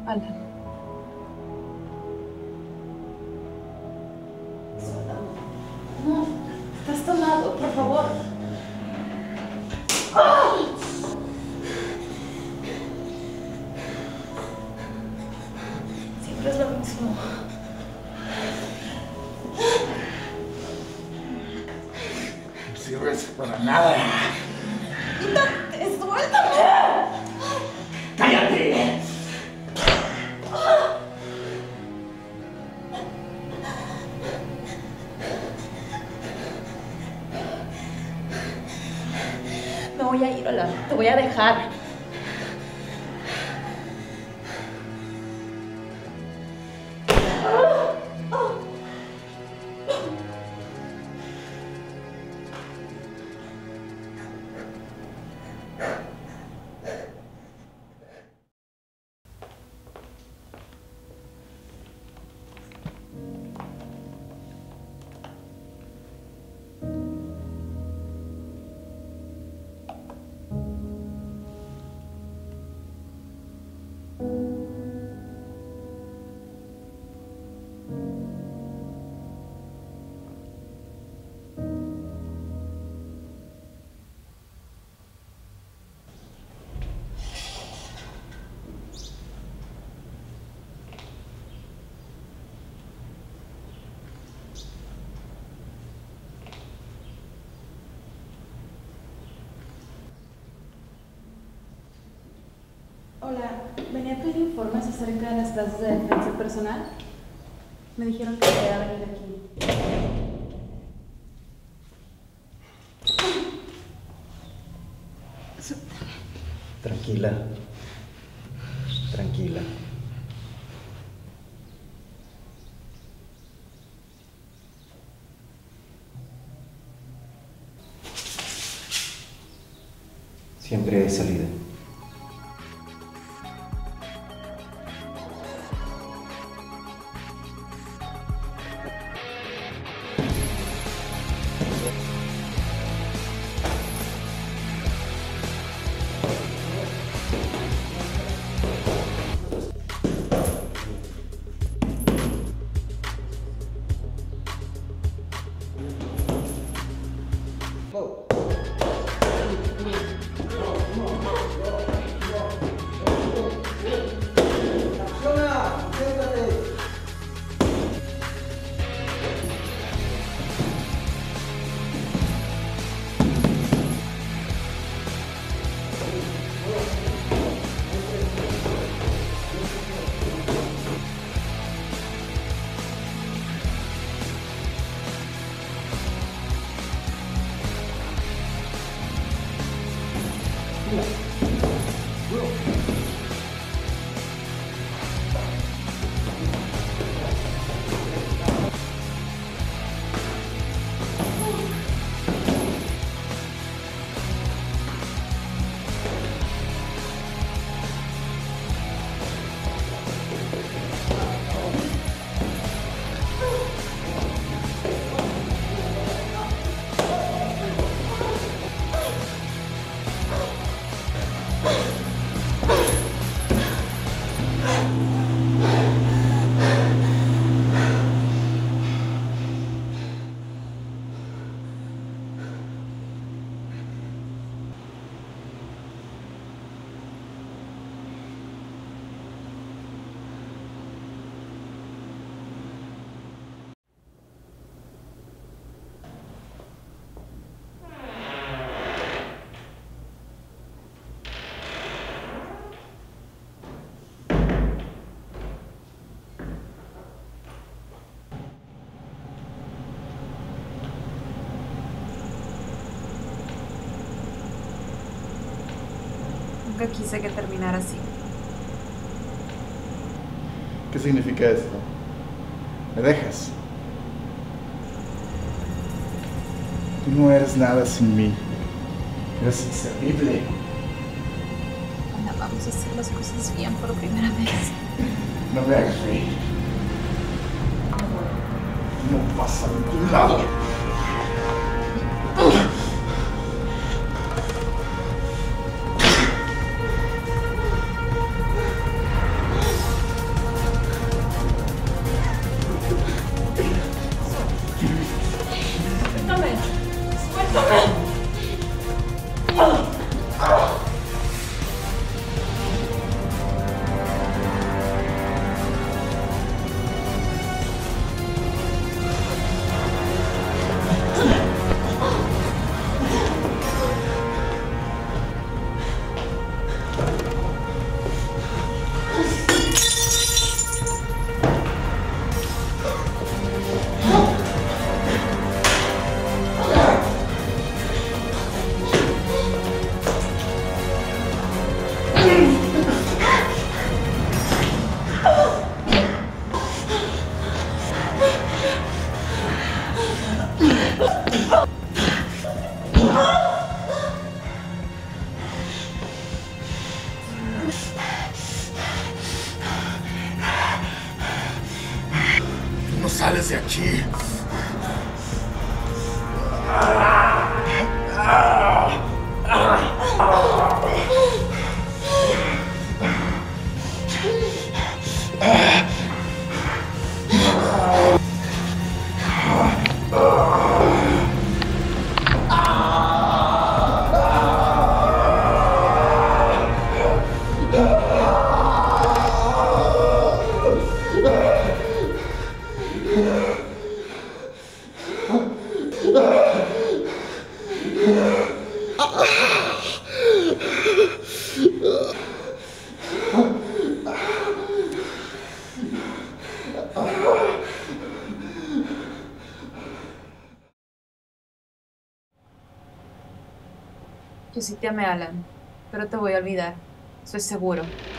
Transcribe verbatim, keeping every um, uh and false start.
Alan. No, estás tomado, por favor. ¡Ah! Siempre es lo mismo. No sirves para nada. ¡Quítate! ¡Suéltame! ¡Cállate! Me voy a ir, Alan. Te voy a dejar. Hola, venía a pedir informes acerca de las clases de defensa personal. Me dijeron que podía venir aquí. Tranquila. Tranquila. Siempre hay salida. Nunca quise que terminara así. ¿Qué significa esto? ¿Me dejas? Tú no eres nada sin mí. Eres inservible. Ahora vamos a hacer las cosas bien por primera vez. No me hagas reír. No vas a ningún lado. sales de aquí. Yo sí te amé, Alan, pero te voy a olvidar, estoy seguro.